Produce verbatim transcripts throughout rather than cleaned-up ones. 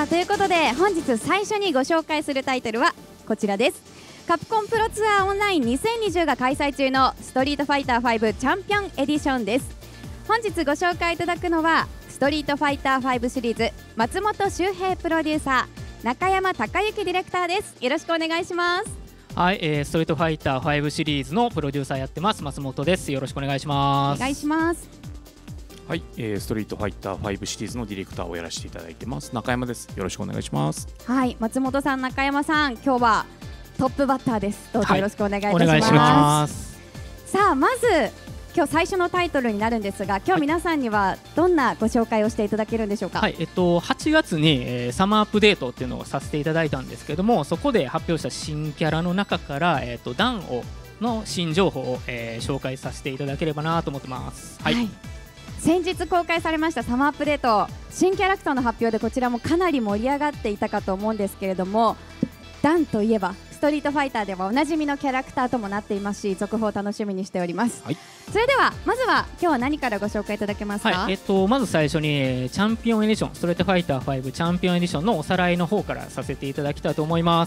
さあということで本日最初にご紹介するタイトルはこちらです。カプコンプロツアーオンラインにせんにじゅうが開催中のストリートファイターファイブチャンピオンエディションです。本日ご紹介いただくのはストリートファイターファイブシリーズ松本周平プロデューサー、中山隆之ディレクターです。よろしくお願いします。 はい、えー、ストリートファイターファイブシリーズのプロデューサーやってます松本です。よろしくお願いします。 お願いします。 はい、えー、ストリートファイターファイブシリーズのディレクターをやらせていただいてます中山です。よろしくお願いします。 はい、松本さん、中山さん、今日はトップバッターです。どうぞよろしくお願いいたします。 はい、お願いします。 さあ、まず今日最初のタイトルになるんですが、今日皆さんにはどんなご紹介をしていただけるんでしょうか。 はい、えっと、はちがつに、えー、サマーアップデートっていうのをさせていただいたんですけども、そこで発表した新キャラの中から、えー、とダンオの新情報を、えー、紹介させていただければなと思ってます。はい、はい、 先日公開されましたサマーアップデート、新キャラクターの発表でこちらもかなり盛り上がっていたかと思うんですけれども、ダンといえばストリートファイターではおなじみのキャラクターともなっていますし、続報を楽しみにしております。はい、それではまずは今日は何からご紹介いただけますか。 はい、えっと、まず最初にチャンピオンエディションストリートファイターファイブチャンピオンエディションのおさらいの方からさせていただきたいと思います。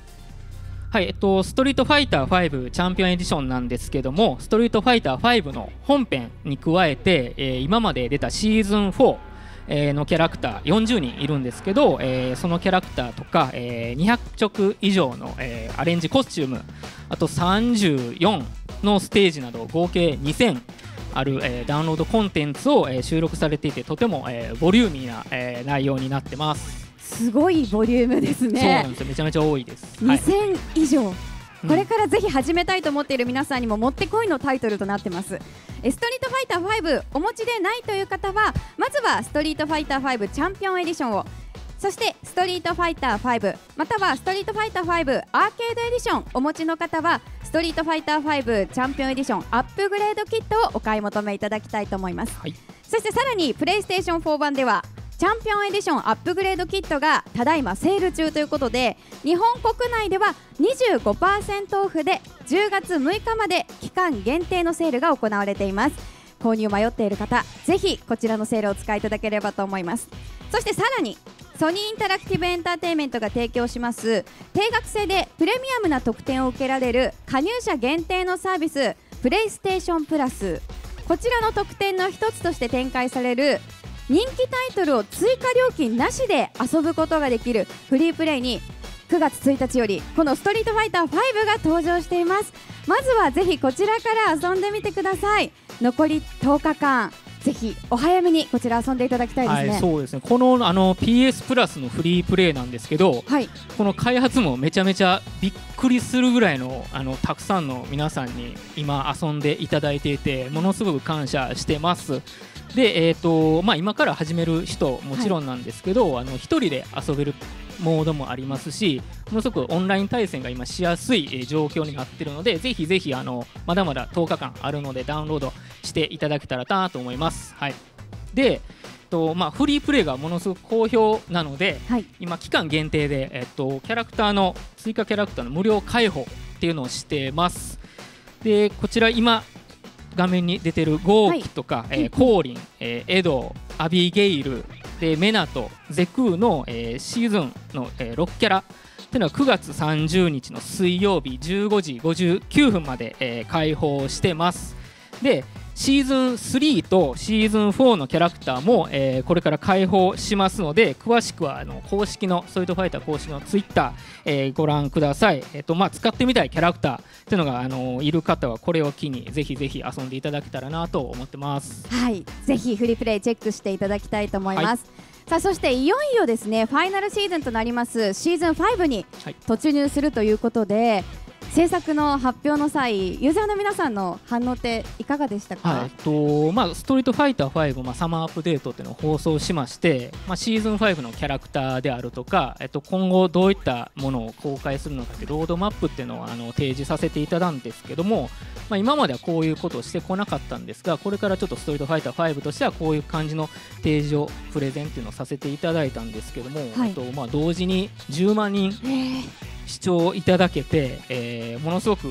はい、えっと、ストリートファイターファイブチャンピオンエディションなんですけども、ストリートファイターファイブの本編に加えて、えー、今まで出たシーズンフォーのキャラクターよんじゅうにんいるんですけど、えー、そのキャラクターとか、えー、にひゃくちょく以上の、えー、アレンジコスチューム、あとさんじゅうよんのステージなど合計にせんある、えー、ダウンロードコンテンツを、えー、収録されていて、とても、えー、ボリューミーな、えー、内容になってます。 すごいボリュームですね。 そうなんですよ、めちゃめちゃ多いです。 にせん以上、はい、これからぜひ始めたいと思っている皆さんにももってこいのタイトルとなってます。ストリートファイターファイブお持ちでないという方は、まずはストリートファイターファイブチャンピオンエディションを、そしてストリートファイターファイブまたはストリートファイターファイブアーケードエディションお持ちの方は、ストリートファイターファイブチャンピオンエディションアップグレードキットをお買い求めいただきたいと思います。はい、そしてさらにプレイステーションフォー版ではチャンピオンエディションアップグレードキットがただいまセール中ということで、日本国内では にじゅうごパーセント オフでじゅうがつむいかまで期間限定のセールが行われています。購入迷っている方、ぜひこちらのセールをお使いいただければと思います。そしてさらにソニーインタラクティブエンターテインメントが提供します定額制でプレミアムな特典を受けられる加入者限定のサービスプレイステーションプラス、こちらの特典の一つとして展開される人気タイトルを追加料金なしで遊ぶことができるフリープレイにくがつついたちよりこのストリートファイターファイブが登場しています。まずはぜひこちらから遊んでみてください。残りとおかかん、ぜひお早めにこちら遊んでいただきたいですね。 はい、そうですね。このあの ピーエス プラスのフリープレイなんですけど、はい、この開発もめちゃめちゃびっくりするぐらいのあのたくさんの皆さんに今遊んでいただいていて、ものすごく感謝してます。で、えーとまあ、今から始める人もちろんなんですけど、はい、あの一人で遊べるモードもありますし、ものすごくオンライン対戦が今しやすい、えー、状況になっているので、ぜひぜひあのまだまだとおかかんあるのでダウンロードしていただけたらなと思います。はい、で、とまあ、フリープレイがものすごく好評なので、はい、今期間限定で、えっと、キャラクターの追加キャラクターの無料開放っていうのをしてます。で、こちら今画面に出てるゴーキとか、はい、えー、コーリン、えー、エド、アビゲイルでメナとゼクーの、えー、シーズンの、えー、ろくキャラっていうのはくがつさんじゅうにちの水曜日じゅうごじごじゅうきゅうふんまで、えー、開放してます。で、シーズンスリーとシーズンフォーのキャラクターも、えー、これから開放しますので、詳しくはあの公式のストリートファイター公式のツイッター、えー、ご覧ください。えーとまあ、使ってみたいキャラクターっていうのが、あのー、いる方はこれを機にぜひぜひ遊んでいただけたらなと思ってます。 はい、ぜひフリープレイチェックしていただきたいと思います。はい、さあそしていよいよですね、ファイナルシーズンとなりますシーズンファイブに突入するということで、はい、制作の発表の際、ユーザーの皆さんの反応っていかがでしたか。 はい、えっとまあ、ストリートファイターファイブ、まあ、サマーアップデートっていうのを放送しまして、まあ、シーズンファイブのキャラクターであるとか、えっと、今後どういったものを公開するのかってロードマップっていうのをあの提示させていただいたんですけども、まあ、今まではこういうことをしてこなかったんですが、これからちょっとストリートファイターファイブとしてはこういう感じの提示をプレゼンっていうのをさせていただいたんですけども、はい、えっとまあ、同時にじゅうまんにん視聴いただけて、えー、ものすごく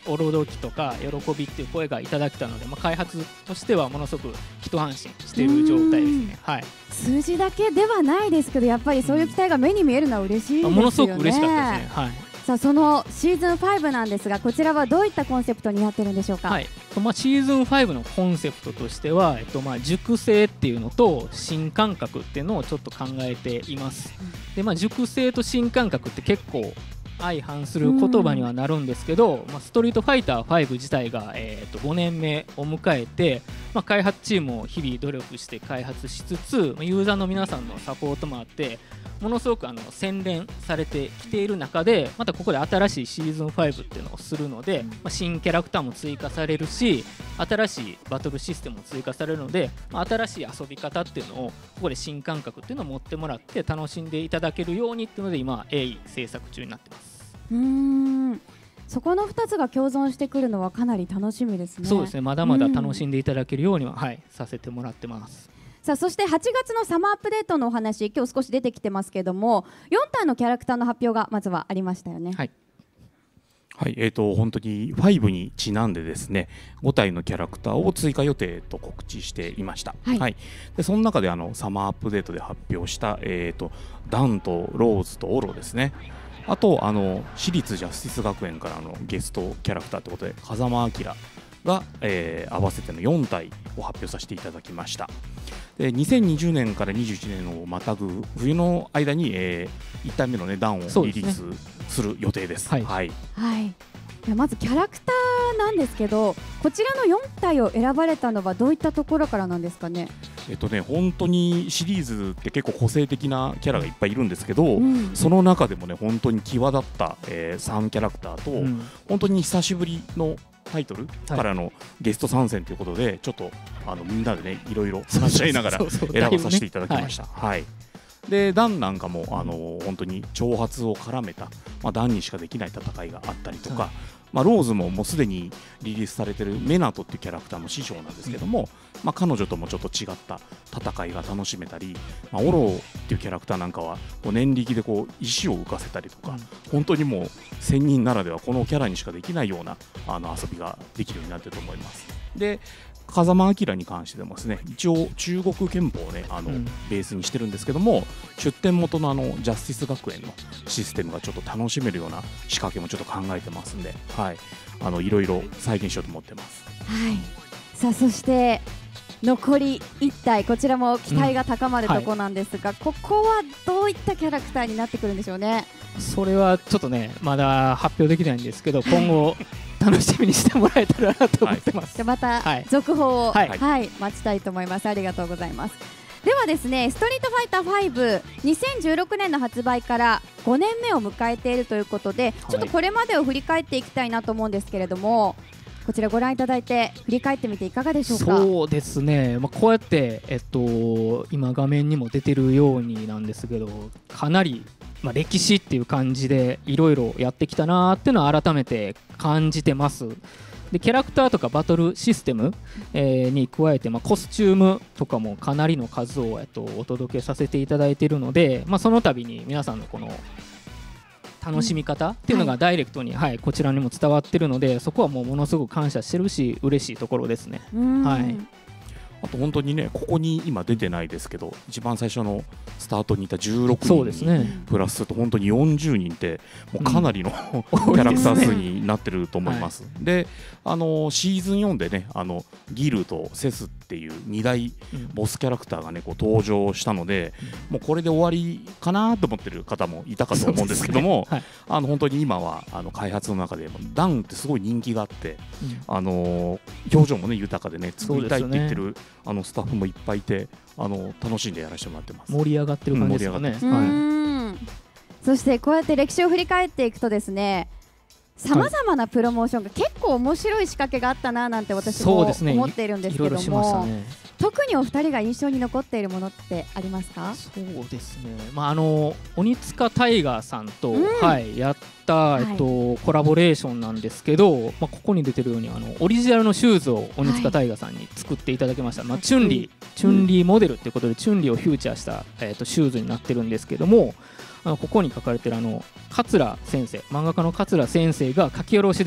驚きとか喜びっていう声がいただけたので、まあ、開発としてはものすごく一安心している状態ですね。はい、 数字だけではないですけど、やっぱりそういう期待が目に見えるのは嬉しいですよね。 ものすごく嬉しかったですね。はい、 さあそのシーズンファイブなんですが、こちらはどういったコンセプトになってるんでしょうか。 はい、まあ、シーズンファイブのコンセプトとしては、えっと、まあ熟成っていうのと新感覚っていうのをちょっと考えています。で、まあ、熟成と新感覚って結構相反する言葉にはなるんですけど、まあ、ストリートファイターファイブ自体が、えー、とごねんめを迎えて、まあ、開発チームを日々努力して開発しつつ、ユーザーの皆さんのサポートもあってものすごくあの洗練されてきている中で、またここで新しいシーズンファイブっていうのをするので、まあ、新キャラクターも追加されるし、新しいバトルシステムも追加されるので、まあ、新しい遊び方っていうのをここで新感覚っていうのを持ってもらって楽しんでいただけるようにっていうので今鋭意制作中になってます。 うーん、そこのふたつが共存してくるのはかなり楽しみですね。 そうですね、まだまだ楽しんでいただけるようには、はい、させてもらってます。 さあそしてはちがつのサマーアップデートのお話、今日少し出てきてますけども、よん体のキャラクターの発表がまずはありましたよね。 はい、はい、えーと本当にファイブにちなんでですね、ご体のキャラクターを追加予定と告知していました。はい、はい、でその中であのサマーアップデートで発表した、えーとダンとローズとオロですね。あとあの私立ジャスティス学園からのゲストキャラクターということで風間明が、えー、合わせてのよん体を発表させていただきました。でにせんにじゅうねんからにじゅういちねんをまたぐ冬の間に、えー、いち体目の、ね、ダンをリリースする予定です。はい、はいはい、ではまずキャラクターなんですけど、こちらのよん体を選ばれたのはどういったところからなんですかね。 えっとね、本当にシリーズって結構個性的なキャラがいっぱいいるんですけど、うん、その中でもね本当に際立った、えー、さんキャラクターと、うん、本当に久しぶりのタイトルからのゲスト参戦ということで、はい、ちょっとあのみんなでねいろいろ話し合いながら選ばさせていただきました。はい、でダンなんかもあの本当に挑発を絡めた、まあ、ダンにしかできない戦いがあったりとか、はい、まあ、ローズももうすでにリリースされているメナトっていうキャラクターの師匠なんですけども、うん、まあ、彼女ともちょっと違った戦いが楽しめたり、まあ、オローっていうキャラクターなんかはこう念力でこう石を浮かせたりとか、うん、本当にもう仙人ならではこのキャラにしかできないようなあの遊びができるようになっていると思います。で風間明に関してもですね、一応中国拳法をねあの、うん、ベースにしてるんですけども、出典元のあのジャスティス学園のシステムがちょっと楽しめるような仕掛けもちょっと考えてますんで、はい、あのいろいろ再現しようと思ってます。 はい、さあそして残りいち体、こちらも期待が高まるところなんですが、うん、はい、ここはどういったキャラクターになってくるんでしょうね。 それはちょっとねまだ発表できないんですけど、今後楽しみにしてもらえたらなと思ってます。 はい、また続報を、はいはい、待ちたいと思います。ありがとうございます。ではですね、ストリートファイターファイブ、にせんじゅうろくねんの発売からごねんめを迎えているということで、ちょっとこれまでを振り返っていきたいなと思うんですけれども、こちらご覧いただいて振り返ってみていかがでしょうか。 そうですね、まあ、こうやって、えっと、今画面にも出てるようになんですけど、かなり、まあ、歴史っていう感じでいろいろやってきたなーっていうのは改めて感じてます。でキャラクターとかバトルシステム、えー、に加えて、まあ、コスチュームとかもかなりの数を、えっと、お届けさせていただいているので、まあ、その度に皆さんのこの楽しみ方っていうのがダイレクトに、はいはい、こちらにも伝わっているので、そこはもうものすごく感謝してるし嬉しいところですね。はい、 あと本当にね、ここに今出てないですけど、一番最初のスタートにいたじゅうろくにんにプラスすると本当によんじゅうにんってもうかなりの、うん、キャラクター数になってると思います。はい、であのシーズンよんでね、あのギルとセスっていうに大ボスキャラクターがねこう登場したので、うん、もうこれで終わりかなと思ってる方もいたかと思うんですけども、ね、はい、あの本当に今はあの開発の中でダウンってすごい人気があって、うん、あの表情もね豊かでね作りたいって言ってるあのスタッフもいっぱいいて、あの楽しんでやらせてもらってます。 盛り上がってる感じですかね。 はい、そしてこうやって歴史を振り返っていくとですね、さまざまなプロモーションが結構面白い仕掛けがあったななんて私も思っているんですけども、特にお二人が印象に残っているものってありますか？ そうですね、まあ、あの鬼塚タイガーさんと、うん、はい、やった、えっとはい、コラボレーションなんですけど、まあ、ここに出てるようにあのオリジナルのシューズを鬼塚タイガーさんに作っていただきました。はい、まあ、チュンリー、チュンリーモデルということで、うん、チュンリーをフューチャーした、えっと、シューズになってるんですけども、あのここに書かれてるあの桂先生、漫画家の桂先生が書き下ろしで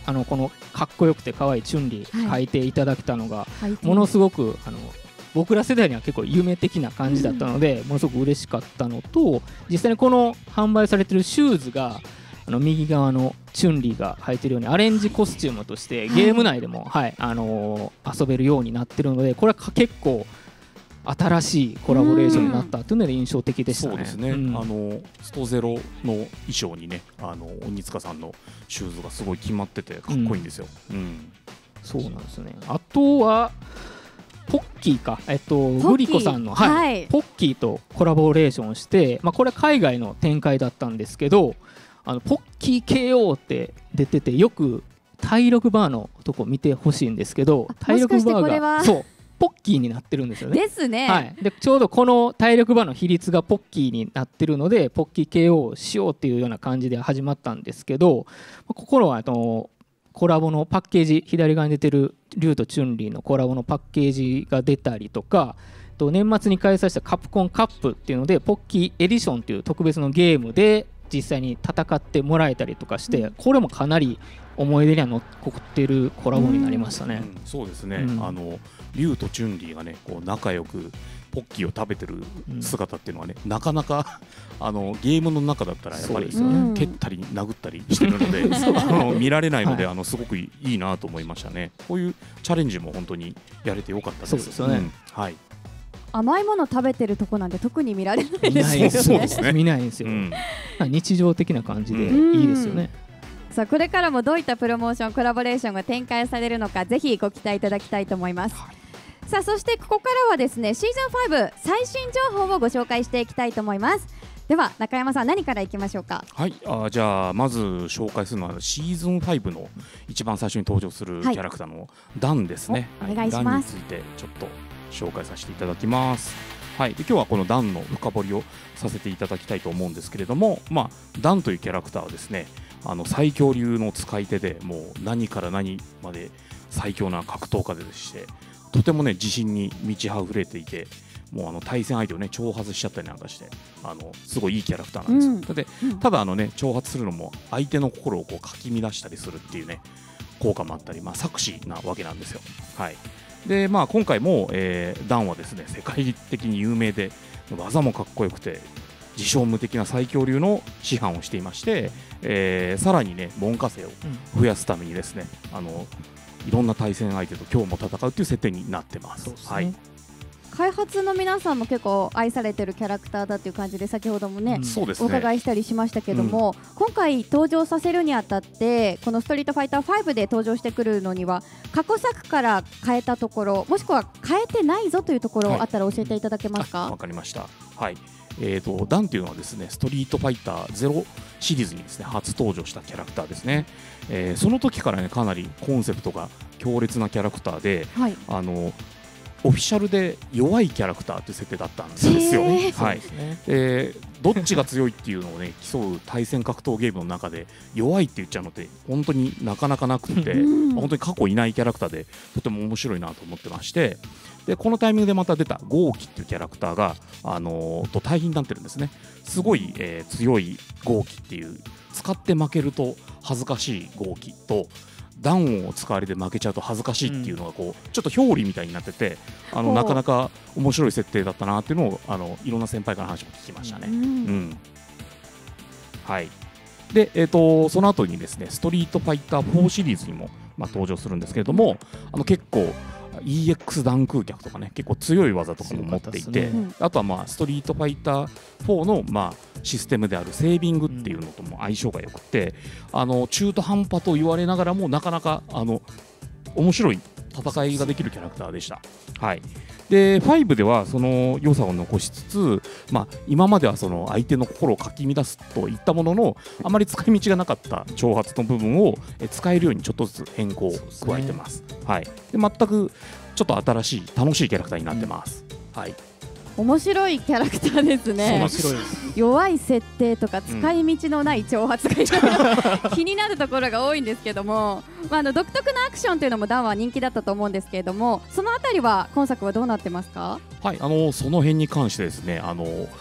あのこのかっこよくて可愛いチュンリー描いていただけたのが、 はい、 ものすごくあの僕ら世代には結構夢的な感じだったので、うん、ものすごく嬉しかったのと、実際にこの販売されてるシューズがあの右側のチュンリーが履いてるようにアレンジコスチュームとしてゲーム内でも、はいはい、あのー、遊べるようになってるので、これは結構新しいコラボレーションになったというので印象的でしたね。 そうですね、うん、あのストゼロの衣装にね、あの鬼塚さんのシューズがすごい決まっててかっこいいんですよ、うんうん、 そうなんですね。あとはポッキーか、えっと、グリコさんの、はいはい、ポッキーとコラボレーションして、まあ、これは海外の展開だったんですけど、あのポッキー ケーオー って出てて、よく体力バーのとこ見てほしいんですけど、体力バーがそうポッキーになってるんですよね。 ですね、 はい、でちょうどこの体力バーの比率がポッキーになってるので、ポッキー ケーオー しようっていうような感じで始まったんですけど、ここはあのコラボのパッケージ、左側に出てるリュウとチュンリーのコラボのパッケージが出たりとか、と年末に開催したカプコンカップっていうのでポッキーエディションっていう特別のゲームで実際に戦ってもらえたりとかして、うん、これもかなり思い出には残っているコラボになりましたね。 うんうん、そうですね、うん、あのリュウとチュンリーがねこう仲良くポッキーを食べてる姿っていうのはね、うん、なかなかあのゲームの中だったらやっぱり、ね、蹴ったり殴ったりしてるのであの見られないので、はい、あのすごくいいなと思いましたね。こういうチャレンジも本当にやれてよかったです。 そうですよね、うん、 はい、 甘いもの食べてるとこなんて特に見られないですよね。 そうですね、 見ないんですよ、うん、日常的な感じでいいですよね。 さあこれからもどういったプロモーションコラボレーションが展開されるのか、ぜひご期待いただきたいと思います。はい、さあそしてここからはですねシーズンファイブ最新情報をご紹介していきたいと思います。では中山さん、何からいきましょうか。 はい、あじゃあまず紹介するのはシーズンファイブの一番最初に登場するキャラクターのダンですね。 はい、お願いします。 ダンについてちょっと紹介させていただきます。はい、で今日はこのダンの深掘りをさせていただきたいと思うんですけれども、まあ、ダンというキャラクターはですね、あの最強流の使い手で、もう何から何まで最強な格闘家でして、とてもね自信に満ち溢れていて、もうあの対戦相手をね挑発しちゃったりなんかして、あのすごいいいキャラクターなんですよ。うん、だってただあのね挑発するのも相手の心をこうかき乱したりするっていうね効果もあったり、まあ、策士なわけなんですよ。はい、でまあ、今回も、えー、ダンはですね世界的に有名で技もかっこよくて自称無敵な最強流の師範をしていまして、えー、さらにね門下生を増やすためにですね、うん、あのいろんな対戦相手と今日も戦うという設定になってます。そうですね、はい、 開発の皆さんも結構愛されてるキャラクターだという感じで先ほどもね、うん、お伺いしたりしましたけども、うん、今回登場させるにあたってこのストリートファイターファイブで登場してくるのには過去作から変えたところ、もしくは変えてないぞというところあったら教えていただけますか。 わ、はい、かりました。はい、えーと、ダンというのはですねストリートファイターゼロシリーズにですね初登場したキャラクターですね。えー、その時からねかなりコンセプトが強烈なキャラクターで、はい、あのオフィシャルで弱いキャラクターという設定だったんですよ。はい、えー、どっちが強いっていうのをね競う対戦格闘ゲームの中で弱いって言っちゃうのって本当になかなかなくて、本当に過去いないキャラクターでとても面白いなと思ってまして、でこのタイミングでまた出たゴーキっていうキャラクターが、あのー、と対比になってるんですね。すごい、えー、強いゴーキっていう使って負けると恥ずかしいゴーキとダンを使われて負けちゃうと恥ずかしいっていうのがこう、うん、ちょっと表裏みたいになってて、あのなかなか面白い設定だったなっていうのをあのいろんな先輩から話も聞きましたね。うんうん、はいでえー、とその後にですねストリートファイターフォーシリーズにも、まあ、登場するんですけれども、あの結構 イーエックス ダン空脚とかね結構強い技とかも持っていて、ね、あとはまあストリートファイターフォーのまあシステムであるセービングっていうのとも相性が良くて、あの中途半端と言われながらもなかなかあの面白い戦いができるキャラクターでした。はい、でファイブではその良さを残しつつ、まあ、今まではその相手の心をかき乱すといったもののあまり使い道がなかった挑発の部分を使えるようにちょっとずつ変更を加えてます。はい、で全くちょっと新しい楽しいキャラクターになってます。うん、はい、 面白いキャラクターですね。 面白いです。 弱い設定とか使い道のない挑発が、うん、気になるところが多いんですけども、まあ、あの独特なアクションというのもダンは人気だったと思うんですけれども、そのあたりは今作はどうなってますか。 はい、あのその辺に関してですね、あの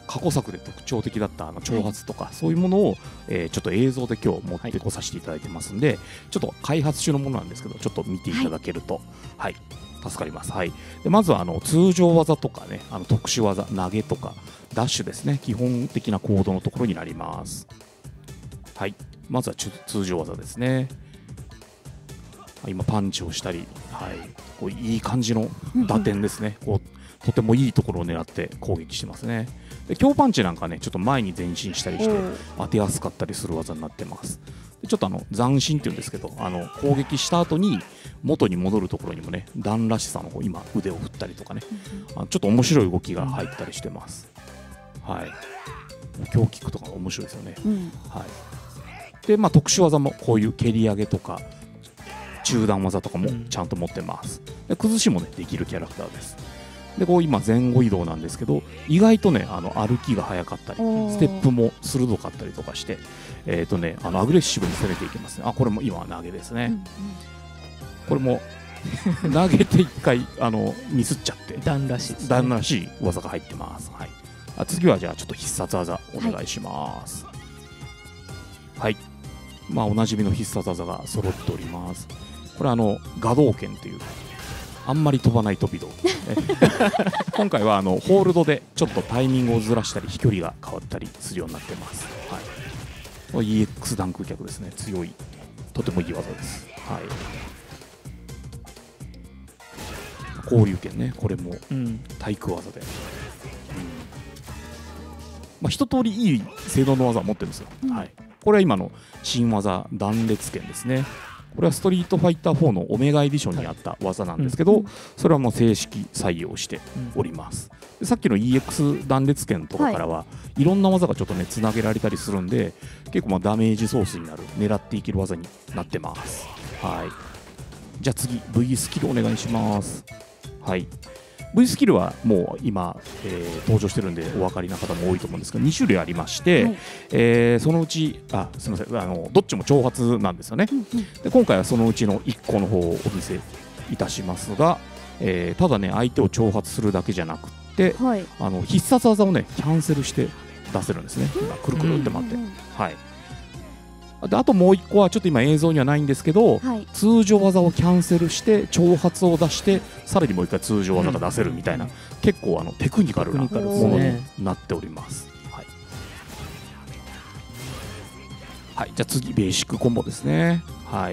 過去作で特徴的だったあの挑発とか、はい、そういうものを、えー、ちょっと映像で今日持ってこさせていただいてますんで、はい、ちょっと開発中のものなんですけどちょっと見ていただけると、はい、はい、助かります。はい、でまずはあの通常技とかね、あの特殊技、投げとかダッシュですね、基本的な行動のところになります。はい、まずは通常技ですね。今パンチをしたり、はい、こういい感じの打点ですね、こうとてもいいところを狙って攻撃してますね。で強パンチなんかねちょっと前に前進したりして当てやすかったりする技になってます。でちょっとあの斬新っていうんですけど、あの攻撃した後に元に戻るところにもね段らしさの方今腕を振ったりとかね、あちょっと面白い動きが入ったりしてます。はい、強キックとか面白いですよね。うん、はい、でまあ特殊技もこういう蹴り上げとか中段技とかもちゃんと持ってます。で崩しもねできるキャラクターです。でこう今前後移動なんですけど意外とねあの歩きが速かったりステップも鋭かったりとかして、えーとね、あのアグレッシブに攻めていけますね。あこれも今投げですね。うんうん、これも投げていっかいあのミスっちゃって段らしいですね。 段らしい技が入ってます。はい、あ次はじゃあちょっと必殺技お願いします。はい、はい、まあおなじみの必殺技が揃っております。これはあの画道剣というあんまり飛ばない飛び道今回はあのホールドでちょっとタイミングをずらしたり飛距離が変わったりするようになってます。はい、イーエックス 弾空脚ですね。強いとてもいい技です。はい、交流剣ね、これも対空技で、うん、まあ、一通りいい性能の技を持ってるんですよ。うん、はい、これは今の新技断裂剣ですね。これはストリートファイターフォーのオメガエディションにあった技なんですけど、はい、それはもう正式採用しております。でさっきの イーエックス 断裂剣とかからは、はい、いろんな技がちょっとねつなげられたりするんで結構まあダメージソースになる狙っていける技になってます。はい、じゃあ次 V スキルお願いします。はい、V スキルはもう今、えー、登場してるんでお分かりな方も多いと思うんですがに種類ありまして、はい、えー、そのうちあすみませんあのどっちも挑発なんですよね。うんうん、で今回はそのうちのいっこの方をお見せいたしますが、えー、ただね相手を挑発するだけじゃなくて、はい、あの必殺技をねキャンセルして出せるんですね。今くるくるって回って、うんうんうん、はい、であともういっこはちょっと今映像にはないんですけど、はい、通常技をキャンセルして挑発を出してさらにもういっかい通常技が出せるみたいな、うん、結構あのテクニカルなものになっております。はい、はい、じゃあ次ベーシックコンボですね。はい、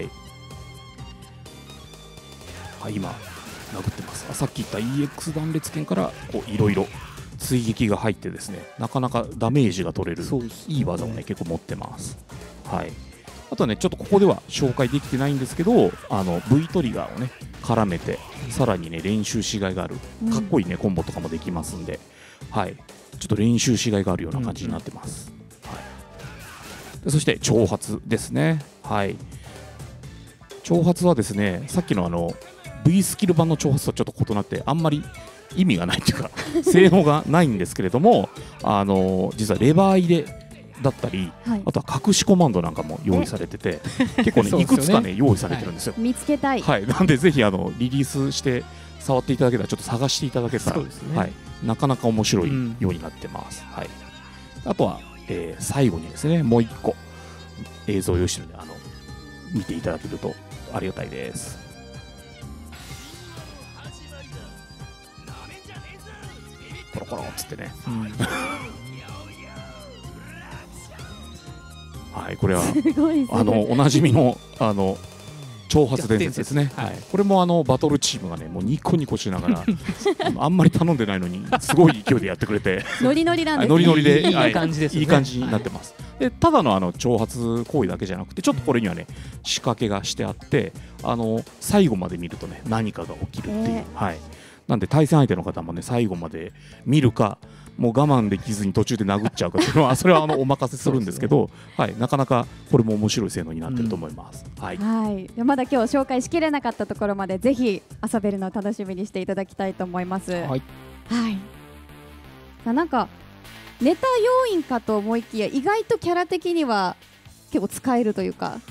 はい、今殴ってます。さっき言った イーエックス 断裂剣からいろいろ追撃が入ってですねなかなかダメージが取れるいい技をね結構持ってます。はい、あとはねちょっとここでは紹介できてないんですけどあの V トリガーをね絡めてさらにね練習しがいがあるかっこいいねコンボとかもできますんで、はい、ちょっと練習しがいがあるような感じになってます。うんうん、はい、でそして挑発ですね。はい、挑発はですねさっきのあの V スキル版の挑発とちょっと異なってあんまり意味がないというか性能がないんですけれどもあの実はレバー入れだったり、はい、あとは隠しコマンドなんかも用意されてて結構ねいくつかね用意されてるんですよ。 見つけたい。 はい、なんでぜひあのリリースして触っていただけたらちょっと探していただけたら、ね、はい、なかなか面白いようになってます。うん、はい、あとは、えー、最後にですねもういっこ映像を用意してるんであの見ていただけるとありがたいです。コロコロっつってね。うんはい、これはあのおなじみのあの挑発伝説ですね。はい、これもあのバトルチームがねもうニコニコしながらあんまり頼んでないのにすごい勢いでやってくれてノリノリなんですね。 ノリノリでいい感じですね。 いい感じになってます。でただのあの挑発行為だけじゃなくてちょっとこれにはね仕掛けがしてあってあの最後まで見るとね何かが起きるっていう、えー、はい、なんで対戦相手の方もね最後まで見るかもう我慢できずに途中で殴っちゃうかっていうのはそれはあのお任せするんですけど、はい、なかなかこれも面白い性能になってると思います。うん、はい、 はい、まだ今日紹介しきれなかったところまでぜひ遊べるのを楽しみにしていただきたいと思います。はい、はい、なんかネタ要員かと思いきや意外とキャラ的には結構使えるというか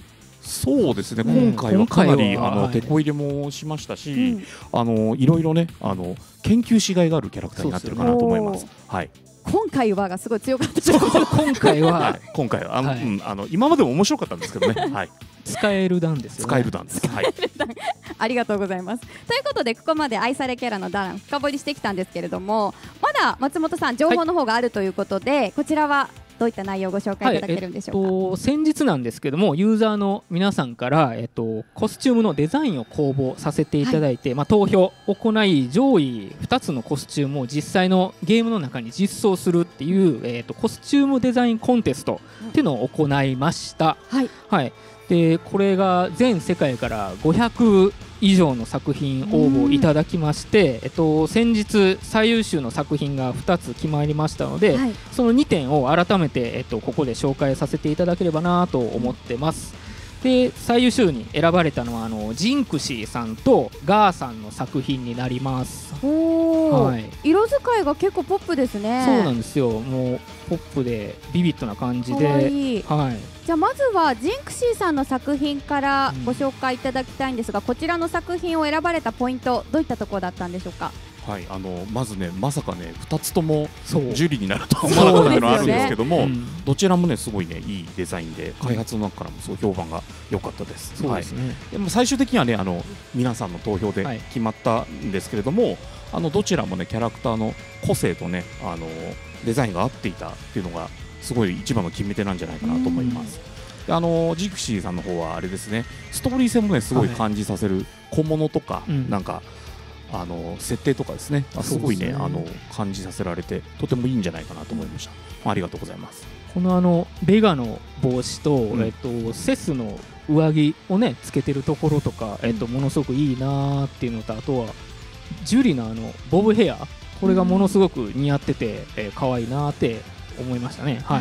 そうですね、今回はかなり、うん、あの、はい、手こ入れもしましたし、うん、あのいろいろねあの研究しがいがあるキャラクターになってるかなと思います。はい、 今回はがすごい強かったです。 今回は、 はい、今回はあの、はい、うん、あの今までも面白かったんですけどね。はい、 使える段ですよね。 使える段です。はい、 ありがとうございます。ということでここまで愛されキャラの段深掘りしてきたんですけれども、まだ松本さん情報の方があるということで、はい、こちらはどういった内容をご紹介いただけるんでしょうか。 はい、えっと、先日なんですけどもユーザーの皆さんから、えっと、コスチュームのデザインを公募させていただいて、はい、まあ、投票を行い上位ふたつのコスチュームを実際のゲームの中に実装するっていう、えっと、コスチュームデザインコンテストっていうのを行いました。はい、はい、でこれが全世界からごひゃく以上の作品応募いただきまして、えっと、先日最優秀の作品がふたつ決まりましたので、はい、そのにてんを改めて、えっと、ここで紹介させていただければなと思ってます。で最優秀に選ばれたのはあのジンクシーさんとガーさんの作品になります。 お、はい、色使いが結構ポップですね。 そうなんですよ、もうポップでビビッドな感じで。 かわいい。はい、じゃあまずはジンクシーさんの作品からご紹介いただきたいんですが、うん、こちらの作品を選ばれたポイントどういったところだったんでしょうか。 はい、あのまずねまさかねふたつともジュリーになるとは思わなかったのがあるんですけども、ね、うん、どちらもねすごいねいいデザインで開発の中からもすごい評判が良かったです。そうですね、はい、でも最終的にはねあの皆さんの投票で決まったんですけれども、はい、あのどちらもねキャラクターの個性とねあのデザインが合っていたっていうのがすごい一番の決め手なんじゃないかなと思います。あのジクシーさんの方はあれですね、ストーリー性もねすごい感じさせる小物とか、はい、なんかあの設定とかですね、すごいね、あの感じさせられてとてもいいんじゃないかなと思いました。ありがとうございます。 このあのベガの帽子と、うん、えっとセスの上着をねつけてるところとか、えっとものすごくいいなーっていうのと、あとはジュリのあのボブヘア、これがものすごく似合ってて、えー、可愛いなーって思いましたね。はい。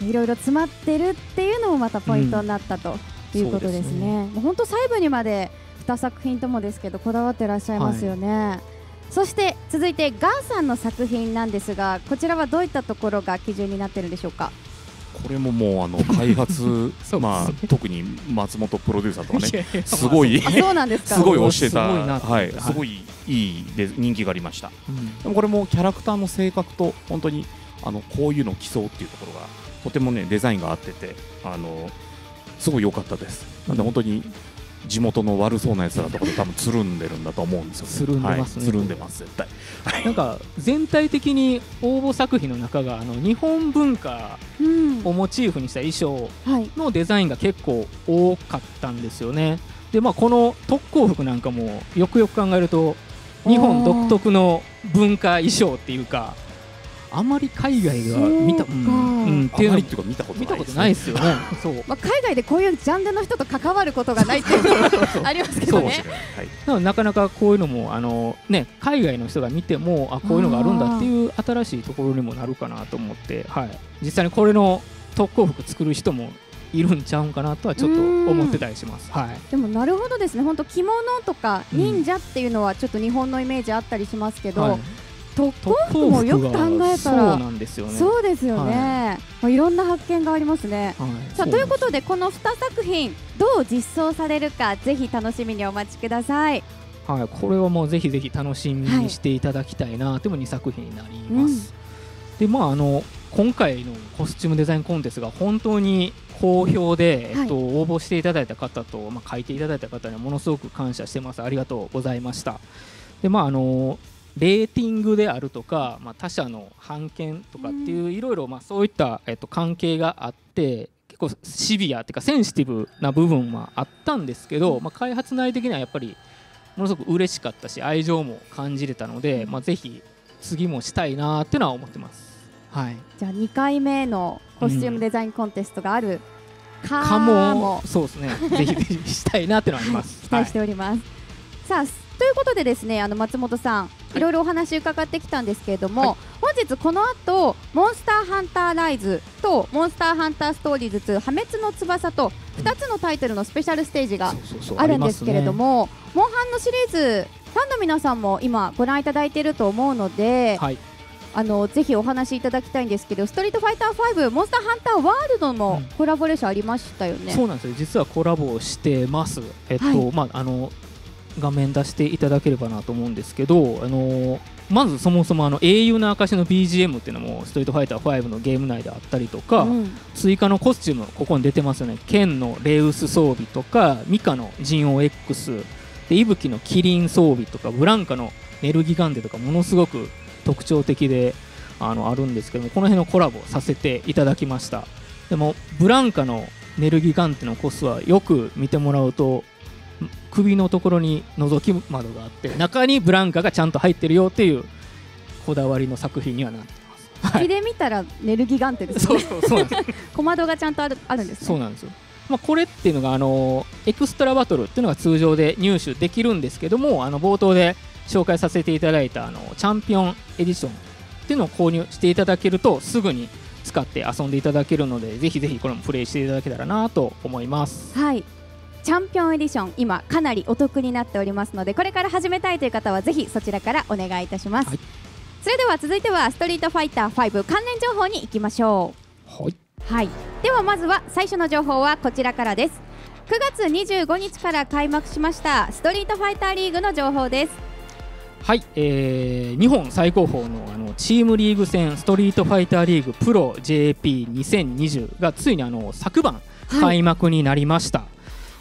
いろいろ詰まってるっていうのもまたポイントになったということですね。もう本当細部にまでにさく品ともですけどこだわってらっしゃいますよね。はい、そして続いてガーさんの作品なんですが、こちらはどういったところが基準になってるんでしょうか。 これももうあの開発まあ特に松本プロデューサーとかねすごいそうなんですかすごい推してた、はいすごいいいで人気がありました。うん、でもこれもキャラクターの性格と本当にあのこういうのを競うっていうところがとてもねデザインが合っててあのすごい良かったです。なんで本当に地元の悪そうなやつらとかで多分つるんでるんだと思うんですよね。 つるんでますね。 はい、つるんでます絶対。 なんか全体的に応募作品の中があの日本文化をモチーフにした衣装のデザインが結構多かったんですよね。でまあこの特攻服なんかもよくよく考えると日本独特の文化衣装っていうか。あんまり海外が見た、うんうん、っていうのっていうか見たことないですね。 ないですよね。そう、 まあ海外でこういうジャンルの人と関わることがないっていうのはありますけどね。 はい、なかなかこういうのもあのね海外の人が見てもあこういうのがあるんだっていう新しいところにもなるかなと思って、はい、実際にこれの特攻服作る人もいるんちゃうんかなとはちょっと思ってたりします。はい。 でもなるほどですね。本当着物とか忍者っていうのはちょっと日本のイメージあったりしますけど。はい、特攻服もよく考えたらそうなんですよね。 そうですよね。はい、いろんな発見がありますね。はい、さあということでこのにさく品どう実装されるかぜひ楽しみにお待ちください。 はい、これはもうぜひぜひ楽しみにしていただきたいな、はい、でもにさく品になります。うん、でまああの今回のコスチュームデザインコンテストが本当に好評で、えっと、応募していただいた方と、まあ、書いていただいた方にはものすごく感謝してます。ありがとうございました。でまああのレーティングであるとか、まあ、他社の版権とかっていういろいろそういった、えっと、関係があって結構シビアっていうかセンシティブな部分はあったんですけど、まあ、開発内的にはやっぱりものすごく嬉しかったし愛情も感じれたので、まあ、ぜひ次もしたいなっていうのは思ってます。はい、 じゃあにかいめのコスチュームデザインコンテストがあるかも、 かもそうですねぜひぜひしたいなっていうのはあります期待しております。はい、さあということでですね、あの松本さん、いろいろお話伺ってきたんですけれども、はい、本日この後モンスターハンターライズとモンスターハンターストーリーズツー破滅の翼とふたつのタイトルのスペシャルステージがあるんですけれども、モンハンのシリーズファンの皆さんも今ご覧いただいていると思うので、はい、 あのぜひお話しいただきたいんですけど、ストリートファイターファイブモンスターハンターワールドのコラボレーションありましたよね。 うん、そうなんですよ、実はコラボしてます。えっと、はい、まああの画面出していただければなと思うんですけど、あのまずそもそもあの英雄の証の ビージーエム っていうのもストリートファイターファイブのゲーム内であったりとか、うん、追加のコスチュームここに出てますよね。剣のレウス装備とか、ミカのジンオーエックスで、イブキのキリン装備とか、ブランカのネルギガンデとかものすごく特徴的で あのあるんですけども、この辺のコラボさせていただきました。でもブランカのネルギガンデのコスはよく見てもらうと首のところに覗き窓があって、中にブランカがちゃんと入ってるよっていうこだわりの作品にはなってます。 引きで見たらネルギガンテですね。そうそうそうなんです。小窓がちゃんとあるあるんですね。 そうなんですよ。まあ、これっていうのがあのエクストラバトルっていうのが通常で入手できるんですけども、あの冒頭で紹介させていただいたあのチャンピオンエディションっていうのを購入していただけるとすぐに使って遊んでいただけるので、ぜひぜひこれもプレイしていただけたらなと思います。 はい、チャンピオンエディション今かなりお得になっておりますので、これから始めたいという方はぜひそちらからお願いいたします。はい、それでは続いてはストリートファイターファイブ関連情報に行きましょう。はい、 はい、ではまずは最初の情報はこちらからです。くがつにじゅうごにちから開幕しましたストリートファイターリーグの情報です。 はい、えー、日本最高峰のあのチームリーグ戦ストリートファイターリーグプロ ジェーピーにせんにじゅう がついにあの昨晩開幕になりました。はい、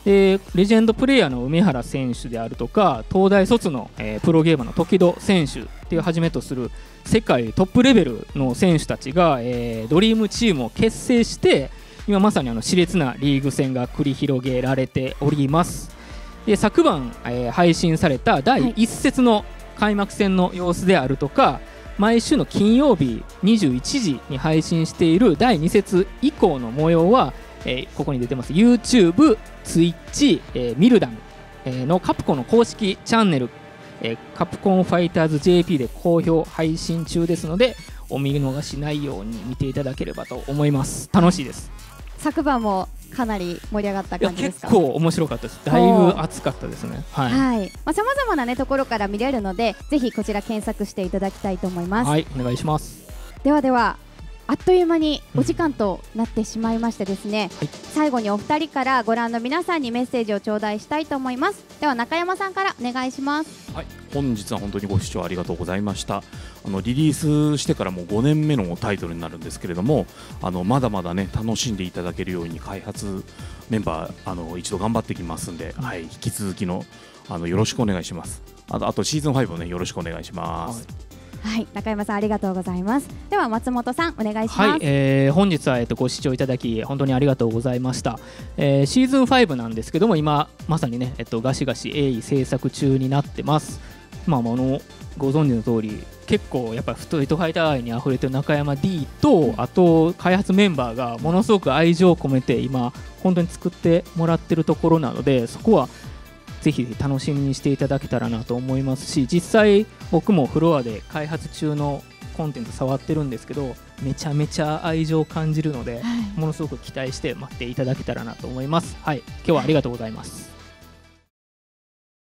でレジェンドプレイヤーの梅原選手であるとか、東大卒の、えー、プロゲーマーの時戸選手っていうはじめとする世界トップレベルの選手たちが、えー、ドリームチームを結成して今まさにあの熾烈なリーグ戦が繰り広げられております。で昨晩、えー、配信されただいいっ節の開幕戦の様子であるとか、毎週の金曜日にじゅういちじに配信しているだいに節以降の模様は、えー、ここに出てます YouTube、Twitch、えー、ミルダン、えー、のカプコンの公式チャンネル、えー、カプコンファイターズ ジェーピー で好評配信中ですので、お見逃しないように見ていただければと思います。楽しいです。 昨晩もかなり盛り上がった感じですか？ 結構面白かったです。だいぶ熱かったですね。はい、 はい、まあ、様々なねところから見れるので、ぜひこちら検索していただきたいと思います。 はい、お願いします。 ではではあっという間にお時間となってしまいましてですね、うん、はい、最後にお二人からご覧の皆さんにメッセージを頂戴したいと思います。では中山さんからお願いします。 はい、本日は本当にご視聴ありがとうございました。あのリリースしてからもうごねんめのタイトルになるんですけれども、あのまだまだね楽しんでいただけるように開発メンバーあの一度頑張ってきますんで、はい、引き続きのあのよろしくお願いします。あとあとシーズンファイブをねよろしくお願いします。 はい、はい、中山さんありがとうございます。では松本さんお願いします。 はい、えー、本日は、えー、とご視聴いただき本当にありがとうございました。えー、シーズンファイブなんですけども、今まさにね、えっと、ガシガシ鋭意制作中になってます。まあ、あのご存知の通り結構やっぱりストリートファイター愛にあふれてる中山 D と、あと開発メンバーがものすごく愛情を込めて今本当に作ってもらってるところなので、そこはぜひ楽しみにしていただけたらなと思いますし、実際僕もフロアで開発中のコンテンツ触ってるんですけど、めちゃめちゃ愛情を感じるので、はい、ものすごく期待して待っていただけたらなと思います。はい、今日はありがとうございます。